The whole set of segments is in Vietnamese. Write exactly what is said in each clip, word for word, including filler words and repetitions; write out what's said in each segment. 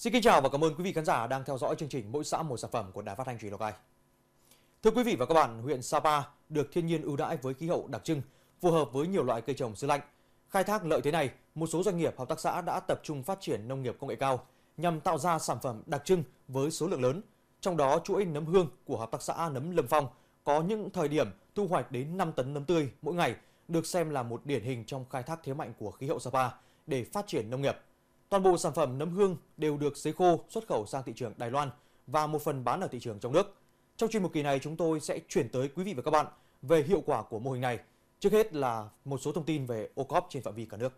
Xin kính chào và cảm ơn quý vị khán giả đang theo dõi chương trình Mỗi xã một sản phẩm của Đài Phát thanh Truyền hình Lào Cai. Thưa quý vị và các bạn, huyện Sapa được thiên nhiên ưu đãi với khí hậu đặc trưng, phù hợp với nhiều loại cây trồng xứ lạnh. Khai thác lợi thế này, một số doanh nghiệp hợp tác xã đã tập trung phát triển nông nghiệp công nghệ cao nhằm tạo ra sản phẩm đặc trưng với số lượng lớn. Trong đó, chuỗi nấm hương của hợp tác xã Nấm Lâm Phong có những thời điểm thu hoạch đến năm tấn nấm tươi mỗi ngày, được xem là một điển hình trong khai thác thế mạnh của khí hậu Sapa để phát triển nông nghiệp. Toàn bộ sản phẩm nấm hương đều được sấy khô xuất khẩu sang thị trường Đài Loan và một phần bán ở thị trường trong nước. Trong chuyên mục kỳ này, chúng tôi sẽ chuyển tới quý vị và các bạn về hiệu quả của mô hình này. Trước hết là một số thông tin về ô cóp trên phạm vi cả nước.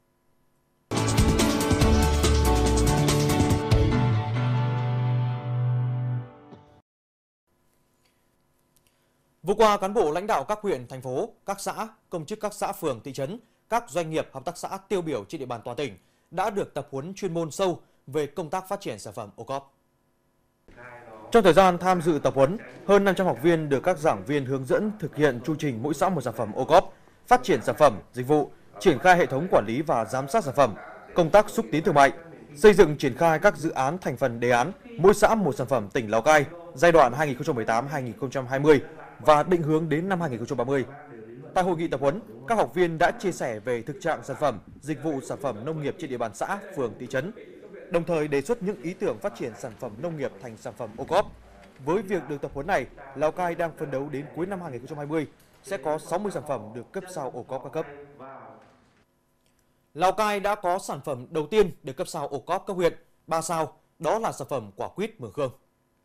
Vừa qua, cán bộ lãnh đạo các huyện, thành phố, các xã, công chức các xã phường, thị trấn, các doanh nghiệp, hợp tác xã tiêu biểu trên địa bàn toàn tỉnh đã được tập huấn chuyên môn sâu về công tác phát triển sản phẩm ô cóp. Trong thời gian tham dự tập huấn, hơn năm trăm học viên được các giảng viên hướng dẫn thực hiện chu trình mỗi xã một sản phẩm ô cóp, phát triển sản phẩm, dịch vụ, triển khai hệ thống quản lý và giám sát sản phẩm, công tác xúc tiến thương mại, xây dựng triển khai các dự án thành phần đề án mỗi xã một sản phẩm tỉnh Lào Cai giai đoạn hai nghìn không trăm mười tám đến hai nghìn không trăm hai mươi và định hướng đến năm hai nghìn không trăm ba mươi. Tại hội nghị tập huấn, các học viên đã chia sẻ về thực trạng sản phẩm, dịch vụ sản phẩm nông nghiệp trên địa bàn xã, phường, thị trấn, đồng thời đề xuất những ý tưởng phát triển sản phẩm nông nghiệp thành sản phẩm ô cóp. Với việc được tập huấn này, Lào Cai đang phấn đấu đến cuối năm hai nghìn không trăm hai mươi sẽ có sáu mươi sản phẩm được cấp sao ô cóp các cấp. Lào Cai đã có sản phẩm đầu tiên được cấp sao ô cóp cấp huyện, ba sao, đó là sản phẩm quả quýt Mường Khương.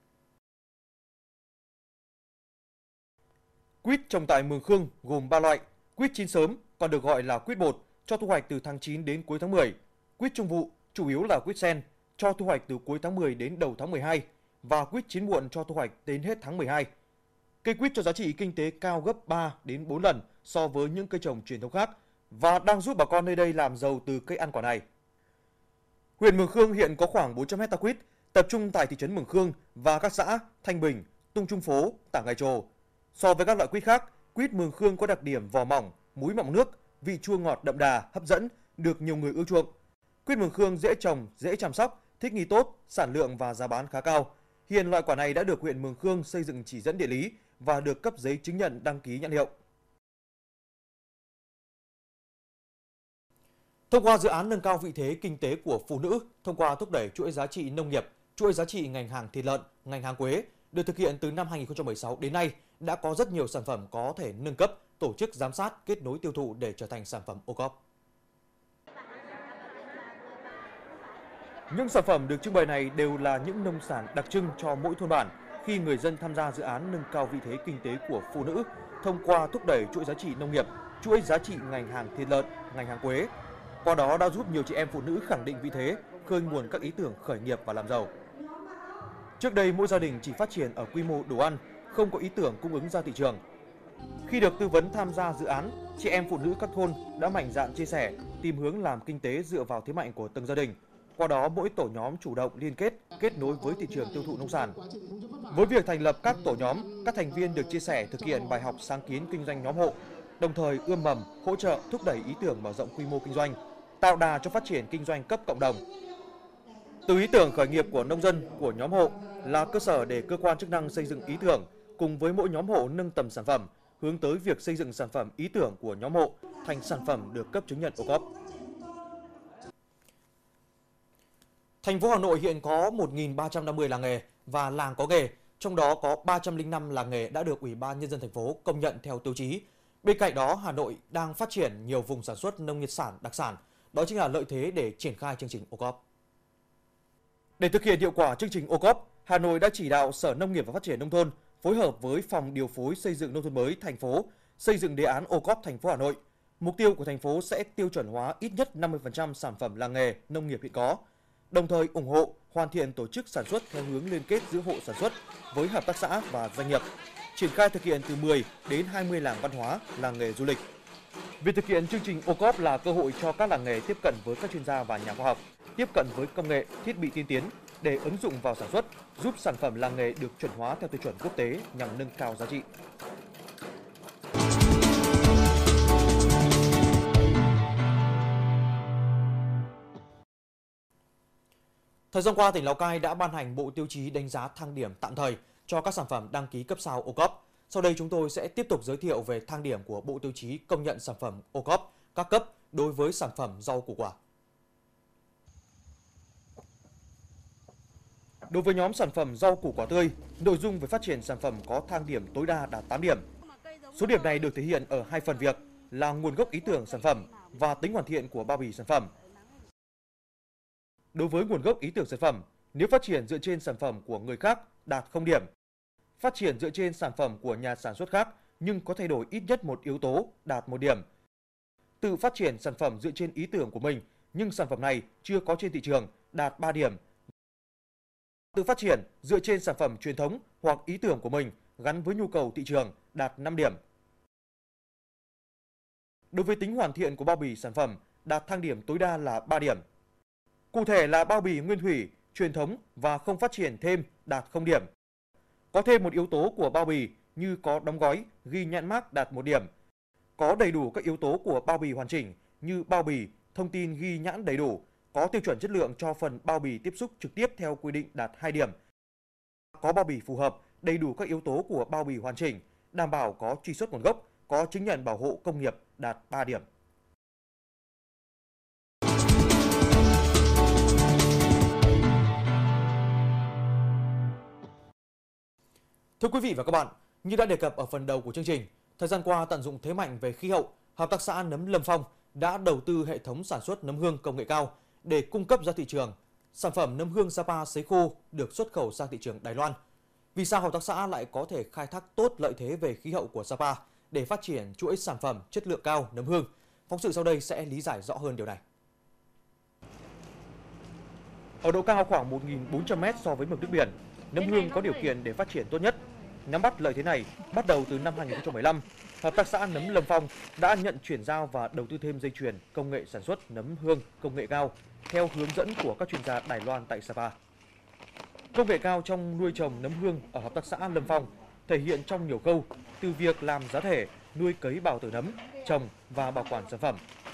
Quýt trồng tại Mường Khương gồm ba loại: quýt chín sớm, còn được gọi là quýt bột, cho thu hoạch từ tháng chín đến cuối tháng mười; quýt trung vụ, chủ yếu là quýt sen, cho thu hoạch từ cuối tháng mười đến đầu tháng mười hai, và quýt chín muộn cho thu hoạch đến hết tháng mười hai. Cây quýt cho giá trị kinh tế cao gấp ba đến bốn lần so với những cây trồng truyền thống khác và đang giúp bà con nơi đây làm giàu từ cây ăn quả này. Huyện Mường Khương hiện có khoảng bốn trăm héc ta quýt, tập trung tại thị trấn Mường Khương và các xã Thanh Bình, Tung Trung Phố, Tả Ngài Trồ. So với các loại quýt khác, quýt Mường Khương có đặc điểm vỏ mỏng, múi mọng nước, vị chua ngọt đậm đà, hấp dẫn, được nhiều người ưa chuộng. Quýt Mường Khương dễ trồng, dễ chăm sóc, thích nghi tốt, sản lượng và giá bán khá cao. Hiện loại quả này đã được huyện Mường Khương xây dựng chỉ dẫn địa lý và được cấp giấy chứng nhận đăng ký nhãn hiệu. Thông qua dự án nâng cao vị thế kinh tế của phụ nữ, thông qua thúc đẩy chuỗi giá trị nông nghiệp, chuỗi giá trị ngành hàng thịt lợn, ngành hàng quế, được thực hiện từ năm hai nghìn không trăm mười sáu đến nay, đã có rất nhiều sản phẩm có thể nâng cấp, tổ chức giám sát, kết nối tiêu thụ để trở thành sản phẩm ô cóp. Những sản phẩm được trưng bày này đều là những nông sản đặc trưng cho mỗi thôn bản khi người dân tham gia dự án nâng cao vị thế kinh tế của phụ nữ thông qua thúc đẩy chuỗi giá trị nông nghiệp, chuỗi giá trị ngành hàng thịt lợn, ngành hàng quế. Qua đó đã giúp nhiều chị em phụ nữ khẳng định vị thế, khơi nguồn các ý tưởng khởi nghiệp và làm giàu. Trước đây mỗi gia đình chỉ phát triển ở quy mô đồ ăn, không có ý tưởng cung ứng ra thị trường. Khi được tư vấn tham gia dự án, chị em phụ nữ các thôn đã mạnh dạn chia sẻ, tìm hướng làm kinh tế dựa vào thế mạnh của từng gia đình. Qua đó mỗi tổ nhóm chủ động liên kết, kết nối với thị trường tiêu thụ nông sản. Với việc thành lập các tổ nhóm, các thành viên được chia sẻ thực hiện bài học sáng kiến kinh doanh nhóm hộ, đồng thời ươm mầm, hỗ trợ thúc đẩy ý tưởng mở rộng quy mô kinh doanh, tạo đà cho phát triển kinh doanh cấp cộng đồng. Từ ý tưởng khởi nghiệp của nông dân, của nhóm hộ là cơ sở để cơ quan chức năng xây dựng ý tưởng, cùng với mỗi nhóm hộ nâng tầm sản phẩm, hướng tới việc xây dựng sản phẩm ý tưởng của nhóm hộ thành sản phẩm được cấp chứng nhận ô cóp. Thành phố Hà Nội hiện có một nghìn ba trăm năm mươi làng nghề và làng có nghề, trong đó có ba trăm lẻ năm làng nghề đã được Ủy ban Nhân dân thành phố công nhận theo tiêu chí. Bên cạnh đó, Hà Nội đang phát triển nhiều vùng sản xuất nông nghiệp sản đặc sản, đó chính là lợi thế để triển khai chương trình ô cóp. Để thực hiện hiệu quả chương trình ô cóp, Hà Nội đã chỉ đạo Sở Nông nghiệp và Phát triển Nông thôn phối hợp với Phòng Điều phối Xây dựng Nông thôn mới thành phố xây dựng đề án ô cóp thành phố Hà Nội. Mục tiêu của thành phố sẽ tiêu chuẩn hóa ít nhất năm mươi phần trăm sản phẩm làng nghề nông nghiệp hiện có, đồng thời ủng hộ hoàn thiện tổ chức sản xuất theo hướng liên kết giữa hộ sản xuất với hợp tác xã và doanh nghiệp, triển khai thực hiện từ mười đến hai mươi làng văn hóa, làng nghề du lịch. Việc thực hiện chương trình ô cóp là cơ hội cho các làng nghề tiếp cận với các chuyên gia và nhà khoa học, tiếp cận với công nghệ, thiết bị tiên tiến để ứng dụng vào sản xuất, giúp sản phẩm làng nghề được chuẩn hóa theo tiêu chuẩn quốc tế nhằm nâng cao giá trị. Thời gian qua, tỉnh Lào Cai đã ban hành bộ tiêu chí đánh giá thang điểm tạm thời cho các sản phẩm đăng ký cấp sao ô cốp. Sau đây chúng tôi sẽ tiếp tục giới thiệu về thang điểm của bộ tiêu chí công nhận sản phẩm ô cốp các cấp đối với sản phẩm rau củ quả. Đối với nhóm sản phẩm rau củ quả tươi, nội dung về phát triển sản phẩm có thang điểm tối đa đạt tám điểm. Số điểm này được thể hiện ở hai phần việc là nguồn gốc ý tưởng sản phẩm và tính hoàn thiện của bao bì sản phẩm. Đối với nguồn gốc ý tưởng sản phẩm, nếu phát triển dựa trên sản phẩm của người khác đạt không điểm. Phát triển dựa trên sản phẩm của nhà sản xuất khác nhưng có thay đổi ít nhất một yếu tố đạt một điểm. Tự phát triển sản phẩm dựa trên ý tưởng của mình nhưng sản phẩm này chưa có trên thị trường đạt ba điểm. Tự phát triển dựa trên sản phẩm truyền thống hoặc ý tưởng của mình gắn với nhu cầu thị trường đạt năm điểm. Đối với tính hoàn thiện của bao bì sản phẩm đạt thang điểm tối đa là ba điểm. Cụ thể là bao bì nguyên thủy, truyền thống và không phát triển thêm đạt không điểm. Có thêm một yếu tố của bao bì như có đóng gói, ghi nhãn mác đạt một điểm. Có đầy đủ các yếu tố của bao bì hoàn chỉnh như bao bì, thông tin ghi nhãn đầy đủ, có tiêu chuẩn chất lượng cho phần bao bì tiếp xúc trực tiếp theo quy định đạt hai điểm. Có bao bì phù hợp, đầy đủ các yếu tố của bao bì hoàn chỉnh, đảm bảo có truy xuất nguồn gốc, có chứng nhận bảo hộ công nghiệp đạt ba điểm. Thưa quý vị và các bạn, như đã đề cập ở phần đầu của chương trình, thời gian qua tận dụng thế mạnh về khí hậu, Hợp tác xã nấm Lâm Phong đã đầu tư hệ thống sản xuất nấm hương công nghệ cao để cung cấp ra thị trường. Sản phẩm nấm hương Sapa sấy khô được xuất khẩu sang thị trường Đài Loan. Vì sao hợp tác xã lại có thể khai thác tốt lợi thế về khí hậu của Sapa để phát triển chuỗi sản phẩm chất lượng cao nấm hương? Phóng sự sau đây sẽ lý giải rõ hơn điều này. Ở độ cao khoảng một nghìn bốn trăm mét so với mực nước biển, nấm hương có điều kiện để phát triển tốt nhất. Nắm bắt lợi thế này, bắt đầu từ năm hai nghìn không trăm mười lăm, Hợp tác xã nấm Lâm Phong đã nhận chuyển giao và đầu tư thêm dây chuyền công nghệ sản xuất nấm hương công nghệ cao theo hướng dẫn của các chuyên gia Đài Loan tại Sapa. Công nghệ cao trong nuôi trồng nấm hương ở Hợp tác xã Lâm Phong thể hiện trong nhiều khâu, từ việc làm giá thể, nuôi cấy bào tử nấm, trồng và bảo quản sản phẩm.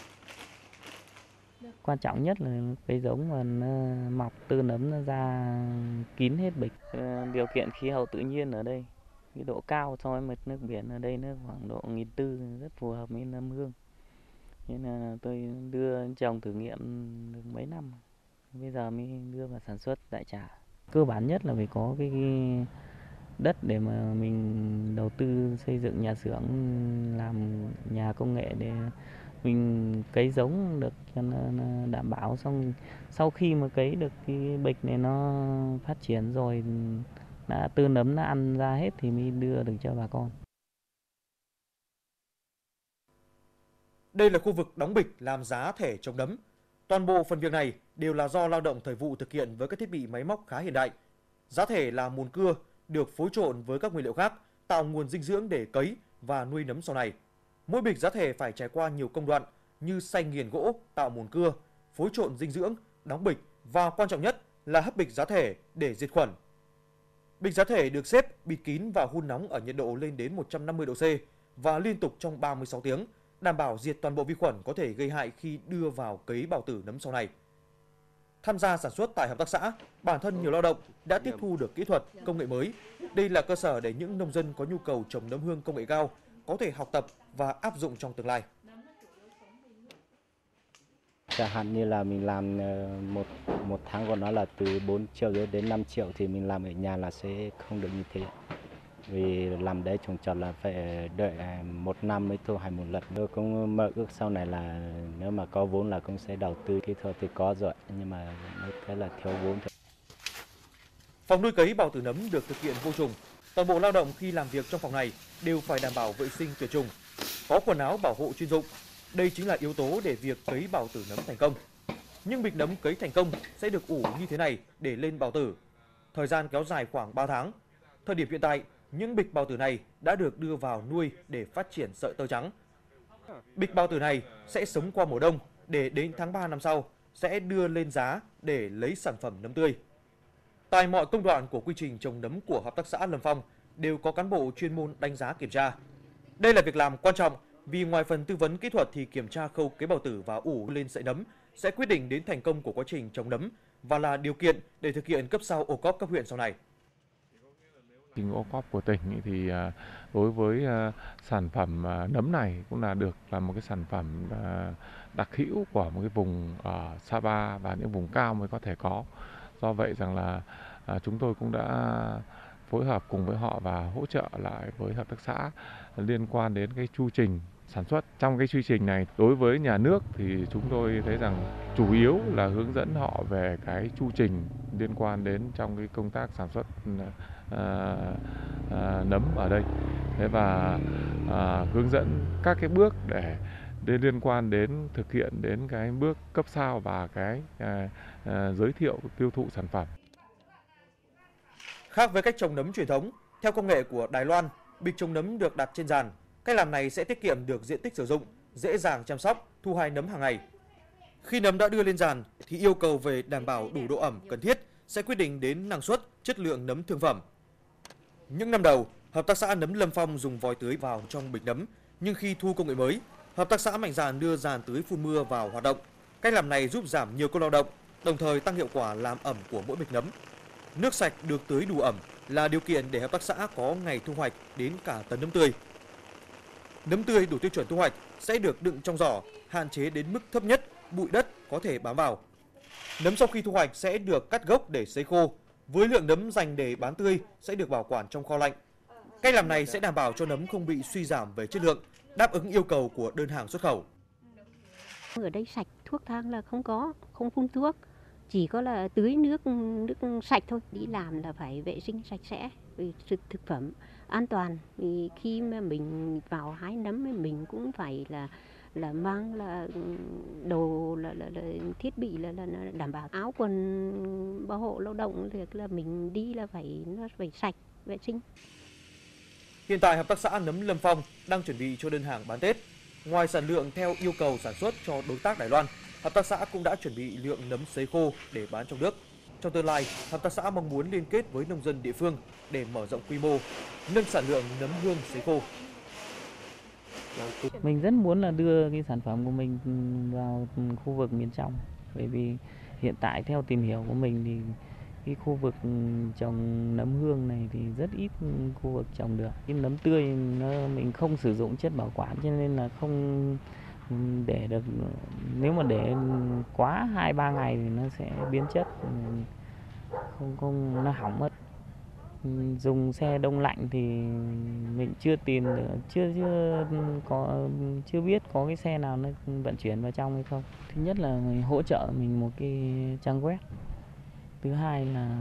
Quan trọng nhất là cái giống mà nó mọc từ nấm nó ra kín hết bịch. Điều kiện khí hậu tự nhiên ở đây, cái độ cao so với mực nước biển ở đây nó khoảng độ một nghìn bốn trăm, rất phù hợp với nấm hương. Nên là tôi đưa trồng thử nghiệm được mấy năm, bây giờ mới đưa vào sản xuất đại trà. Cơ bản nhất là phải có cái đất để mà mình đầu tư xây dựng nhà xưởng, làm nhà công nghệ để mình cấy giống được cho nó đảm bảo. Xong sau khi mà cấy được cái bịch này nó phát triển rồi, đã từ nấm nó ăn ra hết thì mới đưa được cho bà con. Đây là khu vực đóng bịch làm giá thể trồng nấm. Toàn bộ phần việc này đều là do lao động thời vụ thực hiện với các thiết bị máy móc khá hiện đại. Giá thể là mùn cưa được phối trộn với các nguyên liệu khác, tạo nguồn dinh dưỡng để cấy và nuôi nấm sau này. Mỗi bịch giá thể phải trải qua nhiều công đoạn như xay nghiền gỗ, tạo mùn cưa, phối trộn dinh dưỡng, đóng bịch và quan trọng nhất là hấp bịch giá thể để diệt khuẩn. Bịch giá thể được xếp bịt kín và hun nóng ở nhiệt độ lên đến một trăm năm mươi độ C và liên tục trong ba mươi sáu tiếng, đảm bảo diệt toàn bộ vi khuẩn có thể gây hại khi đưa vào cấy bào tử nấm sau này. Tham gia sản xuất tại hợp tác xã, bản thân nhiều lao động đã tiếp thu được kỹ thuật, công nghệ mới. Đây là cơ sở để những nông dân có nhu cầu trồng nấm hương công nghệ cao có thể học tập và áp dụng trong tương lai. Chẳng hạn như là mình làm một một tháng của nó là từ bốn triệu đến năm triệu thì mình làm ở nhà là sẽ không được như thế. Vì làm đấy trồng trọt là phải đợi một năm mới thu hoạch một lần. Tôi cũng mơ ước sau này là nếu mà có vốn là cũng sẽ đầu tư. Kỹ thuật thì có rồi nhưng mà cái là thiếu vốn thôi. Phòng nuôi cấy bào tử nấm được thực hiện vô trùng. Toàn bộ lao động khi làm việc trong phòng này đều phải đảm bảo vệ sinh tuyệt chủng, có quần áo bảo hộ chuyên dụng. Đây chính là yếu tố để việc cấy bào tử nấm thành công. Nhưng bịch nấm cấy thành công sẽ được ủ như thế này để lên bào tử. Thời gian kéo dài khoảng ba tháng. Thời điểm hiện tại, những bịch bào tử này đã được đưa vào nuôi để phát triển sợi tơ trắng. Bịch bào tử này sẽ sống qua mùa đông để đến tháng ba năm sau sẽ đưa lên giá để lấy sản phẩm nấm tươi. Tại mọi công đoạn của quy trình trồng nấm của Hợp tác xã Lâm Phong đều có cán bộ chuyên môn đánh giá kiểm tra. Đây là việc làm quan trọng vì ngoài phần tư vấn kỹ thuật thì kiểm tra khâu cấy bào tử và ủ lên sợi nấm sẽ quyết định đến thành công của quá trình trồng nấm và là điều kiện để thực hiện cấp sao ô cốp cấp huyện sau này. Trình ô cốp của tỉnh thì đối với sản phẩm nấm này cũng là được là một cái sản phẩm đặc hữu của một cái vùng ở Sapa và những vùng cao mới có thể có. Do vậy rằng là chúng tôi cũng đã phối hợp cùng với họ và hỗ trợ lại với hợp tác xã liên quan đến cái chu trình sản xuất. Trong cái quy trình này, đối với nhà nước thì chúng tôi thấy rằng chủ yếu là hướng dẫn họ về cái chu trình liên quan đến trong cái công tác sản xuất à, à, nấm ở đây. Thế và à, hướng dẫn các cái bước để để liên quan đến thực hiện đến cái bước cấp sao và cái à, à, giới thiệu tiêu thụ sản phẩm. Khác với cách trồng nấm truyền thống, theo công nghệ của Đài Loan, bịch trồng nấm được đặt trên giàn. Cách làm này sẽ tiết kiệm được diện tích sử dụng, dễ dàng chăm sóc, thu hoạch nấm hàng ngày. Khi nấm đã đưa lên giàn thì yêu cầu về đảm bảo đủ độ ẩm cần thiết sẽ quyết định đến năng suất, chất lượng nấm thương phẩm. Những năm đầu, hợp tác xã nấm Lâm Phong dùng vòi tưới vào trong bịch nấm, nhưng khi thu công nghệ mới, hợp tác xã mạnh dạn đưa giàn tưới phun mưa vào hoạt động. Cách làm này giúp giảm nhiều công lao động, đồng thời tăng hiệu quả làm ẩm của mỗi bịch nấm. Nước sạch được tưới đủ ẩm là điều kiện để hợp tác xã có ngày thu hoạch đến cả tấn nấm tươi. Nấm tươi đủ tiêu chuẩn thu hoạch sẽ được đựng trong giỏ, hạn chế đến mức thấp nhất bụi đất có thể bám vào. Nấm sau khi thu hoạch sẽ được cắt gốc để sấy khô. Với lượng nấm dành để bán tươi sẽ được bảo quản trong kho lạnh. Cách làm này sẽ đảm bảo cho nấm không bị suy giảm về chất lượng, đáp ứng yêu cầu của đơn hàng xuất khẩu. Ở đây sạch, thuốc thang là không có, không phun thuốc, chỉ có là tưới nước nước sạch thôi. Đi làm là phải vệ sinh sạch sẽ, vì thực phẩm an toàn. Vì khi mà mình vào hái nấm mình cũng phải là là mang là đồ là, là, là thiết bị là, là, là đảm bảo áo quần bảo hộ lao động, việc là mình đi là phải nó phải sạch, vệ sinh. Hiện tại hợp tác xã nấm Lâm Phong đang chuẩn bị cho đơn hàng bán Tết. Ngoài sản lượng theo yêu cầu sản xuất cho đối tác Đài Loan, hợp tác xã cũng đã chuẩn bị lượng nấm sấy khô để bán trong nước. Trong tương lai, hợp tác xã mong muốn liên kết với nông dân địa phương để mở rộng quy mô, nâng sản lượng nấm hương sấy khô. Mình rất muốn là đưa cái sản phẩm của mình vào khu vực miền trong, bởi vì hiện tại theo tìm hiểu của mình thì cái khu vực trồng nấm hương này thì rất ít khu vực trồng được. Cái nấm tươi nó, mình không sử dụng chất bảo quản cho nên là không để được, nếu mà để quá hai ba ngày thì nó sẽ biến chất, không không nó hỏng mất. Dùng xe đông lạnh thì mình chưa tìm được, chưa chưa có chưa biết có cái xe nào nó vận chuyển vào trong hay không. Thứ nhất là mình hỗ trợ mình một cái trang web. Thứ hai là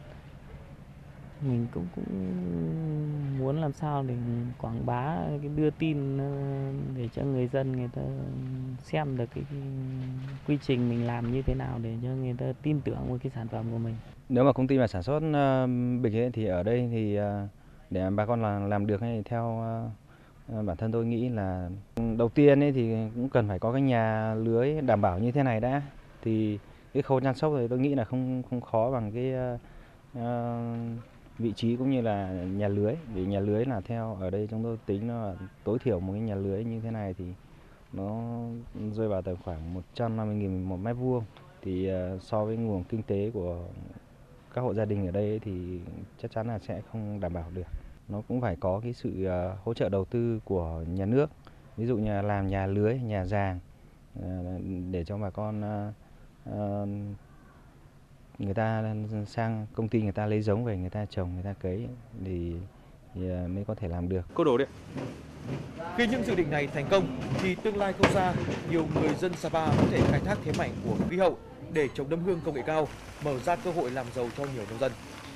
mình cũng cũng muốn làm sao để quảng bá, cái đưa tin để cho người dân người ta xem được cái, cái quy trình mình làm như thế nào để cho người ta tin tưởng vào cái sản phẩm của mình. Nếu mà công ty mà sản xuất uh, bịch ấy, thì ở đây thì uh, để bà con làm làm được thì theo uh, bản thân tôi nghĩ là đầu tiên ấy thì cũng cần phải có cái nhà lưới đảm bảo như thế này đã. Thì cái khâu chăm sóc thì tôi nghĩ là không không khó bằng cái uh, uh, vị trí cũng như là nhà lưới. Vì nhà lưới là theo ở đây chúng tôi tính nó là tối thiểu một cái nhà lưới như thế này thì nó rơi vào tầm khoảng một trăm năm mươi nghìn một mét vuông. Thì uh, so với nguồn kinh tế của các hộ gia đình ở đây thì chắc chắn là sẽ không đảm bảo được. Nó cũng phải có cái sự uh, hỗ trợ đầu tư của nhà nước, ví dụ như là làm nhà lưới, nhà giàn uh, để cho bà con uh, uh, người ta sang công ty người ta lấy giống về, người ta trồng, người ta cấy thì, thì uh, mới có thể làm được. Cô đồ đấy. Khi những dự định này thành công thì tương lai không xa, nhiều người dân Sapa có thể khai thác thế mạnh của khí hậu để trồng nấm hương công nghệ cao, mở ra cơ hội làm giàu cho nhiều nông dân.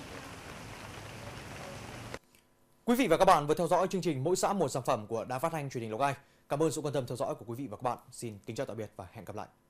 Quý vị và các bạn vừa theo dõi chương trình Mỗi xã một sản phẩm của Đài Phát thanh Truyền hình Lào Cai. Cảm ơn sự quan tâm theo dõi của quý vị và các bạn. Xin kính chào tạm biệt và hẹn gặp lại.